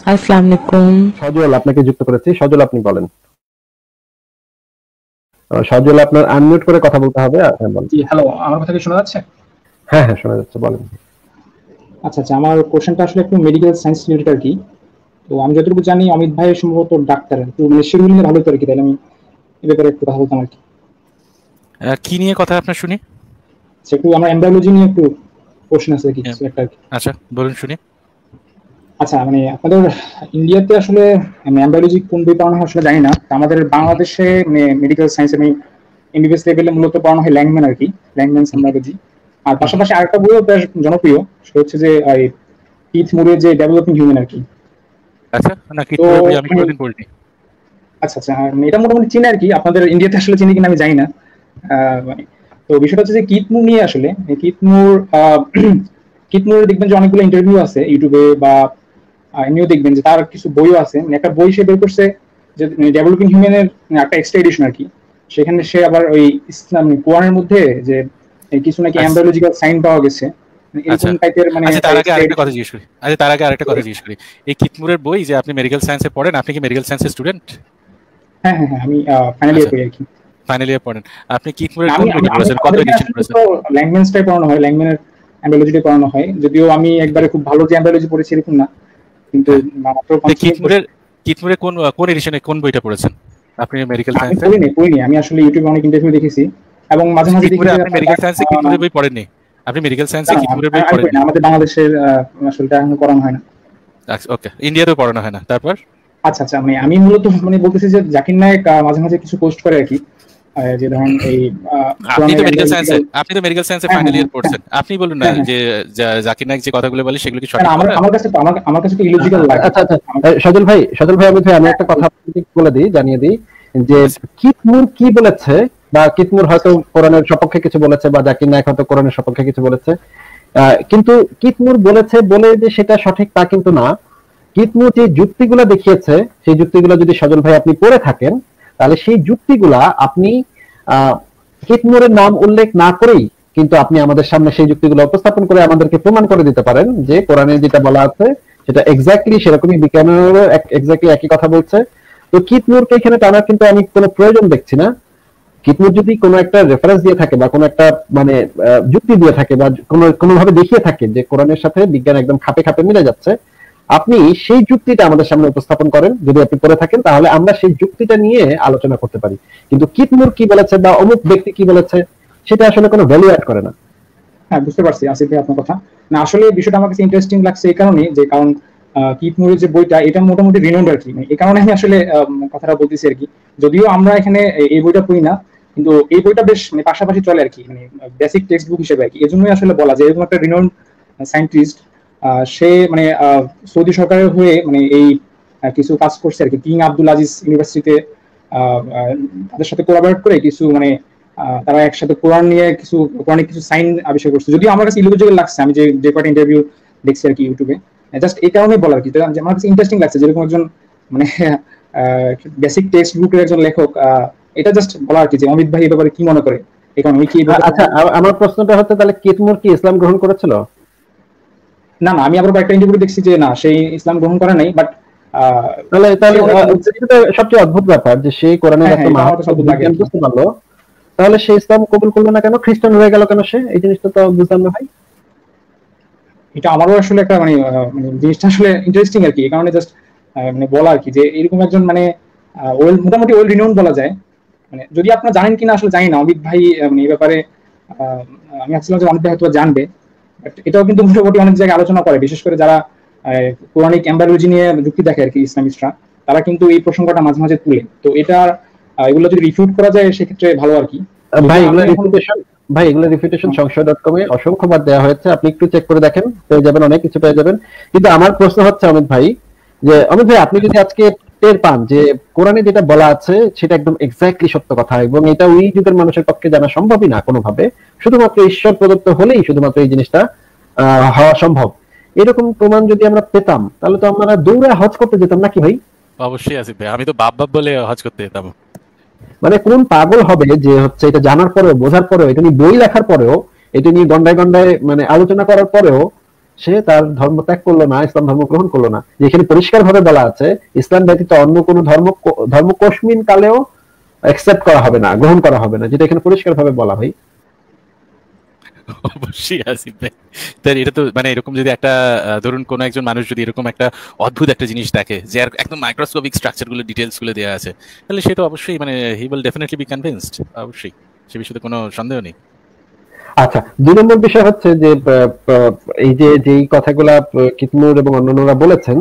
আসসালামু আলাইকুম। সজল আপনাকে যুক্ত করেছি। সজল আপনি বলেন। সজল আপনার আনমিউট করে কথা বলতে হবে। হ্যাঁ বলেন। জি হ্যালো, আমার কথা কি শোনা যাচ্ছে? হ্যাঁ হ্যাঁ শোনা যাচ্ছে, বলেন। আচ্ছা আচ্ছা, আমার কোশ্চেনটা আসলে একটু মেডিকেল সায়েন্স রিলেটেড আর কি। তো আমি যতটুকু জানি অমিত ভাই সম্ভবত ডাক্তার, একটু মানে শিডিউল নিয়ে ভালো তো আর কি, তাহলে আমি এ ব্যাপারে একটু কথা বলতাম আর কি। কি নিয়ে কথা আপনার শুনি? একটু আমার এমব্রায়োলজি নিয়ে একটু কোশ্চেন আছে কি কিছু একটা আর কি। আচ্ছা বলুন শুনি। আচ্ছা, মানে আপনাদের ইন্ডিয়াতে আসলে এমব্রায়োলজি কোন বই পড়ানো হয় আসলে জানি না। তো আমাদের বাংলাদেশে মেডিকেল সায়েন্স আমি এমবিবিএস লেভেলে মূলত পড়ানো হয় ল্যাংম্যান আর কি, ল্যাংম্যানস এমব্রায়োলজি। আর পাশাপাশি আরেকটা বইও বেশ জনপ্রিয়, সেটা হচ্ছে যে কিথ মুরের যে ডেভেলপিং হিউম্যান আর কি। আচ্ছা না, কি তো বই আমি কোনোদিন পড়িনি। আচ্ছা আচ্ছা, এটা মোটামুটি চিনি আর কি, আপনাদের ইন্ডিয়াতে আসলে চিনি কিনা আমি জানি না। মানে তো বিষয়টা হচ্ছে যে কিতমুর নিয়ে আসলে কিতমুর কিতমুর দেখবেন যে অনেকগুলো ইন্টারভিউ আছে ইউটিউবে বা এমনিও দেখবেন যে তার কিছু বইও আছে। একটা বই সে বের করছে যে ডেভেলপিং হিউম্যানের একটা এক্সট্রা এডিশন আর কি। সেখানে সে আবার ওই ইসলাম কোরআনের মধ্যে যে কিছু নাকি এমব্রায়োলজিক্যাল সাইন পাওয়া গেছে, এরকম টাইপের মানে। তার আগে আরেকটা কথা জিজ্ঞেস করি। এই কিতমুরের বই যে আপনি মেডিকেল সায়েন্সে পড়েন, আপনি কি মেডিকেল সায়েন্সের স্টুডেন্ট? হ্যাঁ হ্যাঁ হ্যাঁ, আমি ফাইনাল ইয়ার করি আর কি। ফাইনাল ইয়ার পড়েন। আপনি কিতমুরের কোন বইটা পড়েছেন, কত এডিশন পড়েছেন? ল্যাংম্যানসটাই পড়ানো হয়, ল্যাংম্যানের এমব্রায়োলজিটাই পড়ানো হয়। যদিও আমি একবারে খুব ভালো যে এমব্রায়োলজি পড়েছি এরকম না, কিন্তু মাত্র কিতমুরের কোন এডিশনে কোন বইটা পড়েছেন আপনি মেডিকেল সায়েন্সে? পড়িনি। আমি আসলে ইউটিউবে অনেক ইন্টারভিউ দেখেছি এবং মাঝে মাঝে দেখি আপনি মেডিকেল সায়েন্সে কিতমুরের বই পড়েননি? আপনি মেডিকেল সায়েন্সে কিতমুরের বই পড়েননি? আমাদের বাংলাদেশের আসলে এখন পড়ানো হয় না। আচ্ছা ওকে, ইন্ডিয়াতেও পড়ানো হয় না। তারপর আচ্ছা আচ্ছা, মানে আমি মূলত মানে বলতেছি যে জাকির নায়েক মাঝে মাঝে কিছু পোস্ট করে আর কি, যে ধরেন এই আপনি তো মেডিকেল সায়েন্সে ফাইনাল ইয়ার পড়ছেন, আপনি বলুন না যে জাকির নায়েক যে কথাগুলো বলে সেগুলো কি সঠিক? আমার কাছে তো ইলজিক্যাল লাগে। আচ্ছা আচ্ছা, সজল ভাই আমি একটা কথা বলে দিই, জানিয়ে দিই যে কিতমুর কি বলেছে, বা কিতমুর হয়তো কোরআনের সপক্ষে কিছু বলেছে, বা জাকির নায়েক হয়তো কোরআনের সপক্ষে কিছু বলেছে, কিন্তু কিতমুর বলেছে বলে যে সেটা সঠিক তা কিন্তু না। কিতমুর যে যুক্তিগুলো দেখিয়েছে, সেই যুক্তিগুলো যদি সজল ভাই আপনি পড়ে থাকেন, তাহলে সেই যুক্তিগুলা আপনি কিতমুরের নাম উল্লেখ না করেই কিন্তু আপনি আমাদের সামনে সেই যুক্তিগুলো উপস্থাপন করে আমাদেরকে প্রমাণ করে দিতে পারেন যে কোরআনে যেটা বলা আছে সেটা এক্স্যাক্টলি সেরকমই, বিজ্ঞানেরও এক্স্যাক্টলি একই কথা বলছে। তো কিতমুরকে এখানে টানার কিন্তু আমি কোনো প্রয়োজন দেখছি না। কিতমুর যদি কোনো একটা রেফারেন্স দিয়ে থাকে বা কোনো একটা মানে যুক্তি দিয়ে থাকে বা কোনোভাবে দেখিয়ে থাকে যে কোরআনের সাথে বিজ্ঞান একদম খাপে খাপে মিলে যাচ্ছে, আপনি সেই যুক্তিটা আমাদের সামনে উপস্থাপন করেন। যদি আপনি পড়ে থাকেন তাহলে আমরা সেই যুক্তিটা নিয়ে আলোচনা করতে পারি। কিন্তু কিতমুর কি বলেছে বা অমুক ব্যক্তি কি বলেছে সেটা আসলে কোনো ভ্যালু অ্যাড করে না। হ্যাঁ, বুঝতে পারছি আসিফ ভাই আপনার কথা। না আসলে বিষয়টা আমার কাছে ইন্টারেস্টিং লাগছে এই কারণে যে কারণ কিতমুরের যে বইটা এটা মোটামুটি রিনাউন্ড আর কি, এই কারণে আমি আসলে কথাটা বলতেছি আর কি। যদিও আমরা এখানে এই বইটা পড়ি না, কিন্তু এই বইটা বেশ মানে পাশাপাশি চলে আর কি, মানে বেসিক টেক্সট বুক হিসেবে আর কি। এই জন্যই আসলে বলা যে এরকম একটা রিনাউন্ড সায়েন্টিস্ট, সে মানে সৌদি সরকারের হয়ে মানে এই কিছু কাজ করছে আর কি। কিং আব্দুল আজিজ ইউনিভার্সিটিতে তাদের সাথে কোলাবরেট করে কিছু মানে তারা একসাথে কোরআন নিয়ে কিছু কোরআনিক কিছু সাইন আবিষ্কার করছে। যদিও আমার কাছে ইলজিক্যাল লাগছে, আমি যে কটা ইন্টারভিউ দেখছি আর কি ইউটিউবে, জাস্ট এই কারণে বলা আর কি। আমার কাছে ইন্টারেস্টিং লাগছে যেরকম একজন মানে বেসিক টেক্সট বুকের একজন লেখক, এটা জাস্ট বলা আর কি যে অমিত ভাই এই ব্যাপারে কি মনে করে। এখন আমি কি আচ্ছা, আমার প্রশ্নটা হচ্ছে তাহলে কিতমুর কি ইসলাম গ্রহণ করেছিল? না না, আমি আবার একটা ইন্টারভিউ দেখছি যে না, সেই ইসলাম গ্রহণ করে নাই। বাট তাহলে সবচেয়ে অদ্ভুত ব্যাপার যে সেই কোরআনের এত মাহাত্ম্য বুঝতে পারলো, তাহলে সে ইসলাম কবুল করলো না কেন? খ্রিস্টান হয়ে গেল কেন সে? এই জিনিসটা তো বুঝলাম না ভাই। এটা আমারও আসলে একটা মানে জিনিসটা আসলে ইন্টারেস্টিং আর কি। এই কারণে জাস্ট মানে বলা আর কি যে এরকম একজন মানে মোটামুটি ওয়েল রিনাউন্ড বলা যায়। মানে যদি আপনারা জানেন কিনা আসলে জানি না, অমিত ভাই মানে এই ব্যাপারে আমি ভাবছিলাম যে অমিত ভাই হয়তো জানবে। বাট এটাও কিন্তু মোটামুটি অনেক জায়গায় আলোচনা করে, বিশেষ করে যারা কোরআনিক এমব্রায়োলজি নিয়ে যুক্তি দেখে আর কি, ইসলামিস্টরা, তারা কিন্তু এই প্রসঙ্গটা মাঝে মাঝে তুলে। তো এটা এগুলো যদি রিফিউট করা যায় সেক্ষেত্রে ভালো আর কি। ভাই এগুলো রিফিউটেশন সংশয়.com এ অসংখ্যবার দেওয়া হয়েছে, আপনি একটু চেক করে দেখেন, পেয়ে যাবেন, অনেক কিছু পেয়ে যাবেন। কিন্তু আমার প্রশ্ন হচ্ছে অমিত ভাই, যে অমিত ভাই আপনি যদি আজকে টের পান যে কোরআনে যেটা বলা আছে সেটা একদম এক্স্যাক্টলি সত্য কথা, এবং এটা ওই যুগের মানুষের পক্ষে জানা সম্ভবই না কোনোভাবে, শুধুমাত্র ঈশ্বর প্রদত্ত হলেই শুধুমাত্র এই জিনিসটা হওয়া সম্ভব, এরকম প্রমাণ যদি আমরা পেতাম তাহলে তো আমরা দৌড়ে হজ করতে যেতাম নাকি ভাই? অবশ্যই আসিফ ভাই, আমি তো বাপ বলে হজ করতে যেতাম। মানে কোন পাগল হবে যে হচ্ছে এটা জানার পরেও, বোঝার পরেও, এটা নিয়ে বই লেখার পরেও, এটা নিয়ে গন্ডায় গন্ডায় মানে আলোচনা করার পরেও সে তার ধর্ম ত্যাগ করলো না, ইসলাম ধর্ম গ্রহণ করলো না। যেখানে পরিষ্কার ভাবে বলা আছে ইসলাম ব্যতীত অন্য কোনো ধর্ম কসমিন কালেও অ্যাকসেপ্ট করা হবে না, গ্রহণ করা হবে না, যেটা এখানে পরিষ্কার ভাবে বলা হয়। অবশ্যই আসিফ ভাই, তার এটা তো মানে এরকম যদি একটা ধরুন কোন একজন মানুষ যদি এরকম একটা অদ্ভুত একটা জিনিস দেখে যে একদম মাইক্রোস্কোপিক স্ট্রাকচার গুলো ডিটেলস গুলো দেওয়া আছে, তাহলে সে তো অবশ্যই মানে he will definitely be convinced, অবশ্যই সে বিষয়ে কোনো সন্দেহ নেই। আচ্ছা, 2 নম্বর বিষয় হচ্ছে যে এই যে যেই কথাগুলা কিতনুর এবং অন্যান্যরা বলেছেন,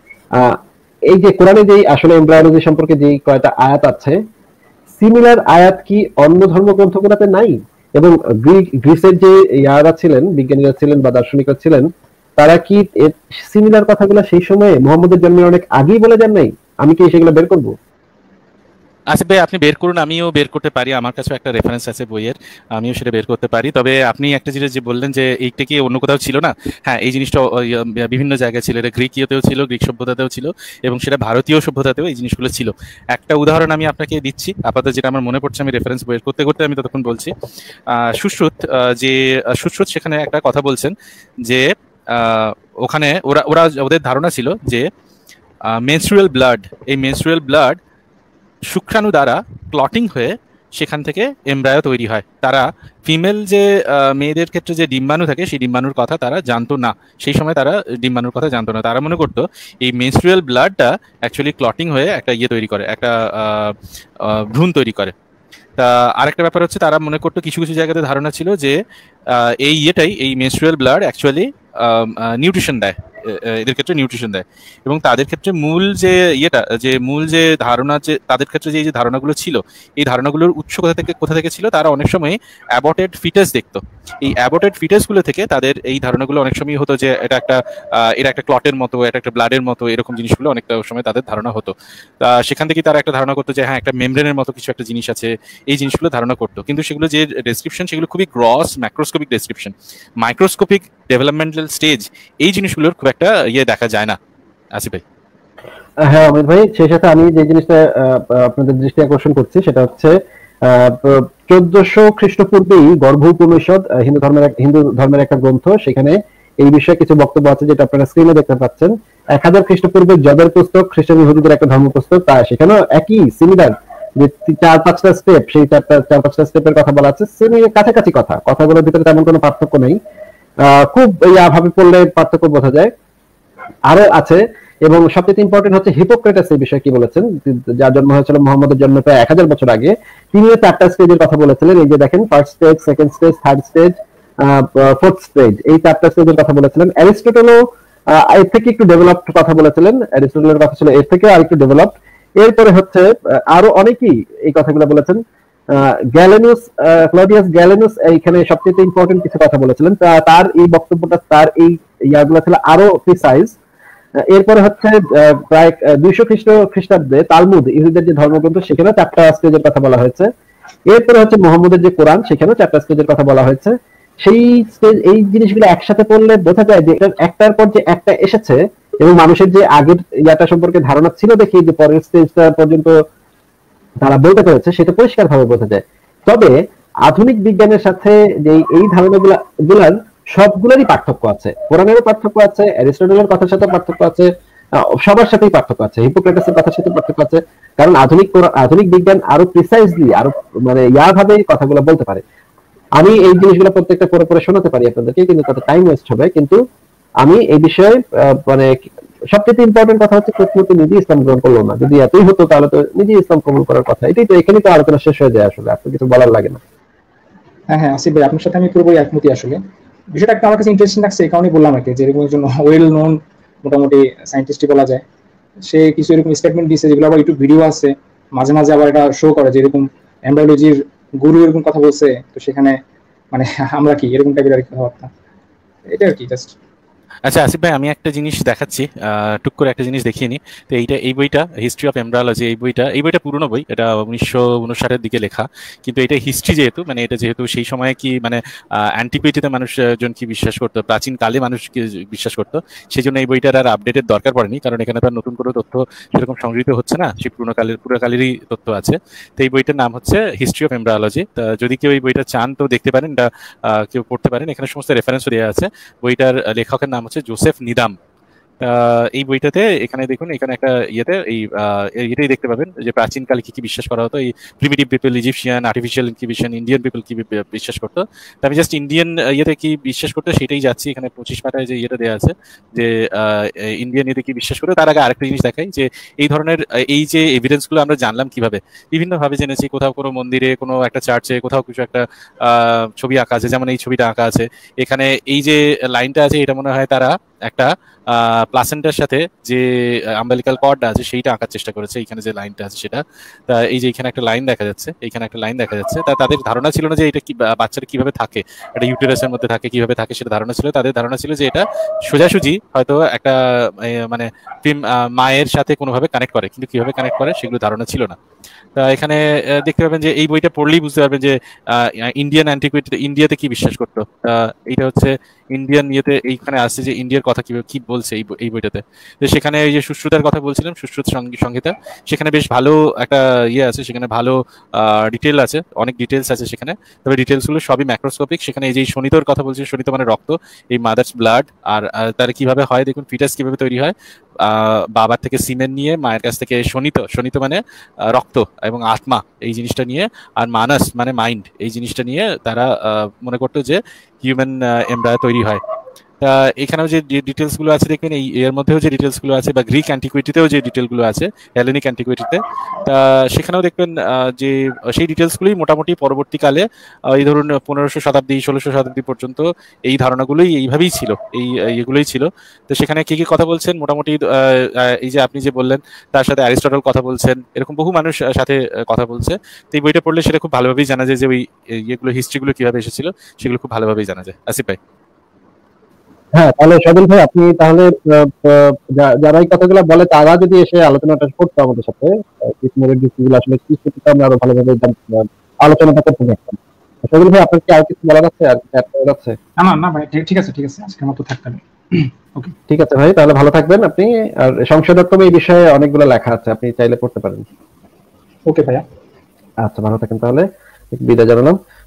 এই যে কোরআনে যেই আসলে এমব্রায়োলজি সম্পর্কে যেই কয়টা আয়াত আছে, সিমিলার আয়াত কি অন্য ধর্মগ্রন্থগুলোতে নাই? এবং গ্রিসের যে ইয়ারা ছিলেন, বিজ্ঞানীরা ছিলেন বা দার্শনিকরা ছিলেন, তারা কি সিমিলার কথাগুলো সেই সময়ে মুহাম্মদের জন্মের অনেক আগেই বলে যান নাই? আমি কি সেগুলো বের করবো? আসিফ ভাই আপনি বের করুন, আমিও বের করতে পারি, আমার কাছে একটা রেফারেন্স আছে বইয়ের, আমিও সেটা বের করতে পারি। তবে আপনি একটা জিনিস যে বললেন যে এইটা কি অন্য কোথাও ছিল না, হ্যাঁ এই জিনিসটা বিভিন্ন জায়গায় ছিল, এটা গ্রিকীয়তেও ছিল, গ্রিক সভ্যতাতেও ছিল, এবং সেটা ভারতীয় সভ্যতাতেও এই জিনিসগুলো ছিল। একটা উদাহরণ আমি আপনাকে দিচ্ছি আপাতত, যেটা আমার মনে পড়ছে, আমি রেফারেন্স বের করতে করতে আমি ততক্ষণ বলছি। সুশ্রুত, যে সুশ্রুত সেখানে একটা কথা বলছেন যে ওখানে ওরা ওরা ওদের ধারণা ছিল যে মেনস্ট্রুয়াল ব্লাড, এই মেনস্ট্রুয়াল ব্লাড শুক্রাণু দ্বারা ক্লটিং হয়ে সেখান থেকে এমব্রায়ো তৈরি হয়। তারা ফিমেল যে মেয়েদের ক্ষেত্রে যে ডিম্বাণু থাকে সেই ডিম্বাণুর কথা তারা জানতো না, সেই সময় তারা ডিম্বাণুর কথা জানতো না। তারা মনে করতো এই মেনস্ট্রুয়াল ব্লাডটা অ্যাকচুয়ালি ক্লটিং হয়ে একটা ইয়ে তৈরি করে, একটা ভ্রূণ তৈরি করে। তা আরেকটা ব্যাপার হচ্ছে তারা মনে করতো, কিছু কিছু জায়গাতে ধারণা ছিল যে এই ইয়েটাই, এই মেনস্ট্রুয়াল ব্লাড অ্যাকচুয়ালি নিউট্রিশন দেয়, এদের ক্ষেত্রে নিউট্রিশন দেয়। এবং তাদের ক্ষেত্রে মূল যে ইয়েটা, যে মূল যে ধারণা, যে তাদের ক্ষেত্রে যে ধারণাগুলো ছিল, এই ধারণাগুলোর উৎস কোথা থেকে ছিল, তারা অনেক সময় অ্যাবর্টেড ফিটাস দেখতো। এই অ্যাবর্টেড ফিটাসগুলো থেকে তাদের এই ধারণাগুলো অনেক সময় হতো যে এটা একটা ক্লটের মতো, এটা একটা ব্লাডের মতো, এরকম জিনিসগুলো অনেকটা সময় তাদের ধারণা হতো। তা সেখান থেকে তারা একটা ধারণা করতো যে হ্যাঁ একটা মেমব্রেনের মতো কিছু একটা জিনিস আছে, এই জিনিসগুলো ধারণা করতো। কিন্তু সেগুলো যে ডেসক্রিপশন, সেগুলো খুবই gross macroscopic description, microscopic developmental stage এই জিনিসগুলোর খুব একটা ইয়ে দেখা যায় না। আসিফ ভাই। হ্যাঁ অমিত ভাই, সেই সাথে আমি যে জিনিসটা আপনাদের দৃষ্টি আকর্ষণ করছি সেটা হচ্ছে 1400 খ্রিস্টপূর্বেই গর্ভ উপনিষদ, হিন্দু ধর্মের একটা গ্রন্থ, সেখানে এই বিষয়ে কিছু বক্তব্য আছে যেটা আপনারা স্ক্রিনে দেখতে পাচ্ছেন। 1000 খ্রিস্টপূর্বে জবের পুস্তক, খ্রিস্টান ইহুদিদের একটা ধর্ম পুস্তক, তা সেখানেও একই সিমিলার যে 4-5টা স্টেপ, সেই 4-5টা স্টেপের কথা বলা আছে, কাছাকাছি কথাগুলোর ভিতরে তেমন কোনো পার্থক্য নেই। খুব ভাবে পড়লে পার্থক্য বোঝা যায়। আরো আছে, এবং সবচেয়ে ইম্পর্টেন্ট হচ্ছে হিপোক্রেটাস এই বিষয়ে কি বলেছেন, যার জন্ম হয়েছিল মুহাম্মদের জন্ম প্রায় 1000 বছর আগে। তিনিও 4টা স্টেজের কথা বলেছিলেন। এই যে দেখেন, first stage, second stage, third stage, fourth stage, এই 4টা স্টেজের কথা বলেছিলেন। অ্যারিস্টটলও এর থেকে একটু ডেভেলপড কথা বলেছিলেন, অ্যারিস্টটলের কথা ছিল এর থেকে আর একটু ডেভেলপড। এরপরে হচ্ছে আরো অনেকেই এই কথাগুলো বলেছেন। গ্যালেনুস, ক্লডিয়াস গ্যালেনুস এইখানে সবচেয়ে ইম্পর্টেন্ট কিছু কথা বলেছিলেন। তার এই বক্তব্যটা, তার এই ইয়াগুলো ছিল আরো প্রিসাইজ। এরপরে হচ্ছে প্রায় 200 খ্রিস্টাব্দে তালমুদ, ইহুদিদের যে ধর্মগ্রন্থ, সেখানে 4টা স্টেজের কথা বলা হয়েছে। এরপরে হচ্ছে মুহাম্মদের যে কোরআন, সেখানেও 4টা স্টেজের কথা বলা হয়েছে। সেই স্টেজ, এই জিনিসগুলো একসাথে পড়লে বোঝা যায় যে একটার পর যে একটা এসেছে, এবং মানুষের যে আগের ইয়াটা সম্পর্কে ধারণা ছিল দেখি যে পরের স্টেজটা পর্যন্ত তারা বলতে পেরেছে, সেটা পরিষ্কার ভাবে বোঝা যায়। তবে আধুনিক বিজ্ঞানের সাথে যে এই ধারণাগুলার সবগুলোরই পার্থক্য আছে, কোরআনেরও পার্থক্য আছে, অ্যারিস্টটলের কথার সাথে পার্থক্য আছে, সবার সাথেই পার্থক্য আছে, হিপোক্রেটাসের কথার সাথে পার্থক্য আছে। কারণ আধুনিক বিজ্ঞান আরো প্রিসাইজলি, আরো মানে ভাবে কথাগুলো বলতে পারে। আমি এই জিনিসগুলো প্রত্যেকটা পরে শোনাতে পারি আপনাদেরকে, কিন্তু তাতে টাইম ওয়েস্ট হবে। কিন্তু আমি এই বিষয়ে মানে সবচেয়ে ইম্পর্টেন্ট কথা হচ্ছে প্রথমত নিজে ইসলাম গ্রহণ করলো না। যদি এতই হতো তাহলে তো নিজে ইসলাম কবুল করার কথা। এটাই তো, এখানেই তো আলোচনা শেষ হয়ে যায়, আসলে আর কিছু বলার লাগে না। হ্যাঁ আসিফ ভাই, আপনার সাথে আমি পুরোপুরি একমতই। আসলে বিষয়টা একটা আমার কাছে ইন্টারেস্টিং লাগছে, এই কারণে বললাম আর কি, যে এরকম একজন ওয়েল নোন মোটামুটি সায়েন্টিস্টই বলা যায়, সে কিছু এরকম স্টেটমেন্ট দিয়েছে যেগুলো আবার ইউটিউব ভিডিও আছে, মাঝে মাঝে আবার এটা শো করে যে এরকম এমব্রায়োলজির গুরু এরকম কথা বলছে, তো সেখানে মানে আমরা কি এরকম টাইপের আর কি কথাবার্তা, এটা আর কি জাস্ট। আচ্ছা আসিফ ভাই, আমি একটা জিনিস দেখাচ্ছি, টুক করে একটা জিনিস দেখিয়ে নি। তো এই বইটা হিস্ট্রি অফ এমব্রায়োলজি, এই বইটা পুরনো বই, এটা 1959-এর দিকে লেখা। কিন্তু এটা হিস্ট্রি যেহেতু, মানে এটা যেহেতু সেই সময় কি মানে অ্যান্টিকুইটিতে মানুষজন কি বিশ্বাস করতো, প্রাচীন কালে মানুষ কি বিশ্বাস করতো, সেই জন্য এই বইটার আর আপডেটের দরকার পড়েনি, কারণ এখানে তো নতুন কোনো তথ্য সেরকম সংগৃহীত হচ্ছে না, সেই পুরোকালেরই তথ্য আছে। তো এই বইটার নাম হচ্ছে হিস্ট্রি অফ এমব্রায়োলজি। যদি কেউ এই বইটা চান তো দেখতে পারেন, এটা কেউ পড়তে পারেন, এখানে সমস্ত রেফারেন্সও দেওয়া আছে। বইটার লেখকের নাম নাম হচ্ছে জোসেফ নিদাম। এই বইটাতে এখানে দেখুন, এখানে একটা ইয়েতে এটাই দেখতে পাবেন যে প্রাচীনকালে কি কি বিশ্বাস করা হতো। এই primitive people, Egyptian, artificial incubation, Indian people কি বিশ্বাস করতো। তো আমি জাস্ট ইন্ডিয়ান ইয়েতে কি বিশ্বাস করতো সেটাই যাচ্ছি। এখানে 25 পাতায় যে ইয়েটা দেওয়া আছে যে ইন্ডিয়ান ইয়েতে কি বিশ্বাস করতো, তার আগে আরেকটা জিনিস দেখাই যে এই ধরনের এই যে এভিডেন্স গুলো আমরা জানলাম কিভাবে, বিভিন্ন ভাবে জেনেছি। কোথাও কোনো মন্দিরে, কোনো একটা চার্চে, কোথাও কিছু একটা ছবি আঁকা আছে, যেমন এই ছবিটা আঁকা আছে এখানে। এই যে লাইনটা আছে এটা মনে হয় তারা একটা প্লাসেন্টার সাথে যে আম্বিলিকাল কর্ডটা আছে সেইটা আঁকার চেষ্টা করেছে। এইখানে যে লাইনটা আছে সেটা, তা এই যে এখানে একটা লাইন দেখা যাচ্ছে, এইখানে একটা লাইন দেখা যাচ্ছে। তা তাদের ধারণা ছিল না যে এটা কি বাচ্চারা কিভাবে থাকে, এটা ইউটেরাসের মধ্যে থাকে কিভাবে থাকে সেটা ধারণা ছিল। তাদের ধারণা ছিল যে এটা সোজাসুজি হয়তো একটা মানে মায়ের সাথে কোনোভাবে কানেক্ট করে, কিন্তু কিভাবে কানেক্ট করে সেগুলো ধারণা ছিল না। তা এখানে দেখতে পাবেন যে এই বইটা পড়লেই বুঝতে পারবেন যে ইন্ডিয়ান অ্যান্টিকুইটি ইন্ডিয়াতে কি বিশ্বাস করতো। এইটা হচ্ছে ইন্ডিয়ান ইয়েতে এইখানে আসছে যে ইন্ডিয়ার কথা কি বলছে এই বইটাতে। তো সেখানে এই যে সুশ্রুতার কথা বলছিলাম, সুশ্রুত সংহিতা, সেখানে বেশ ভালো একটা ইয়ে আছে, সেখানে ভালো ডিটেল আছে, অনেক ডিটেলস আছে সেখানে। তবে ডিটেলস গুলো সবই ম্যাক্রোস্কোপিক। সেখানে এই যে শোণিতর কথা বলছি, শোণিত মানে রক্ত, এই মাদার্স ব্লাড, আর তার কিভাবে হয় দেখুন, ফিটাস কিভাবে তৈরি হয়, বাবার থেকে সিমেন নিয়ে, মায়ের কাছ থেকে শোণিত মানে রক্ত এবং আত্মা এই জিনিসটা নিয়ে, আর মানস মানে মাইন্ড এই জিনিসটা নিয়ে তারা মনে করতো যে হিউম্যান এমব্রায়ো তৈরি হয়। তা এখানেও যে ডিটেলস গুলো আছে দেখবেন, এই এর মধ্যেও যে ডিটেলস গুলো আছে, বা গ্রিক অ্যান্টিকুইটিতেও যে ডিটেল গুলো আছে, হেলেনিক অ্যান্টিকুইটিতে, তা সেখানেও দেখবেন যে সেই ডিটেলস গুলোই মোটামুটি পরবর্তীকালে এই ধরুন 1500 শতাব্দী 1600 শতাব্দী পর্যন্ত এই ধারণাগুলোই এইভাবেই ছিল, এগুলোই ছিল। তো সেখানে কি কি কথা বলছেন মোটামুটি এই যে আপনি যে বললেন, তার সাথে অ্যারিস্টটল কথা বলছেন, এরকম বহু মানুষ সাথে কথা বলছে। তো এই বইটা পড়লে সেটা খুব ভালোভাবেই জানা যায় যে ওই ইয়েগুলো, হিস্ট্রিগুলো কিভাবে এসেছিল সেগুলো খুব ভালোভাবেই জানা যায়। আসিফ ভাই। হ্যাঁ, তাহলে সজল ভাই আপনি তাহলে যারা এই কথাগুলো বলে তারা যদি এসে আলোচনাটা করতো আমাদের সাথে, কিসমোরের যুক্তিগুলো আসলে কি সেটা আমরা আরো ভালোভাবে আলোচনাটা করতে পারতাম। সজল ভাই, আপনার কি আর কিছু বলা যাচ্ছে, আর কিছু অ্যাড করা যাচ্ছে? না ভাই, ঠিক আছে আজকের মতো থাকতে হবে। ওকে, ঠিক আছে ভাই, তাহলে ভালো থাকবেন আপনি। আর সংশোধক্রমে এই বিষয়ে অনেকগুলো লেখা আছে, আপনি চাইলে পড়তে পারেন। ওকে ভাইয়া, আচ্ছা, ভালো থাকেন তাহলে, বিদায় জানালাম।